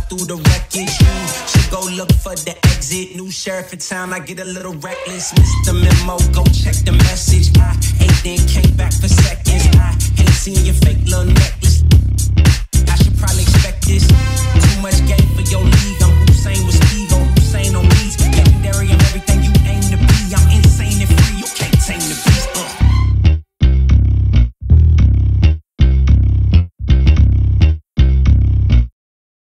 through the wreckage. You should go look for the exit. New sheriff in town, I get a little reckless. Missed the memo, go check the message. I ate then came back for seconds. I ain't seen your fake little necklace. I should probably expect this.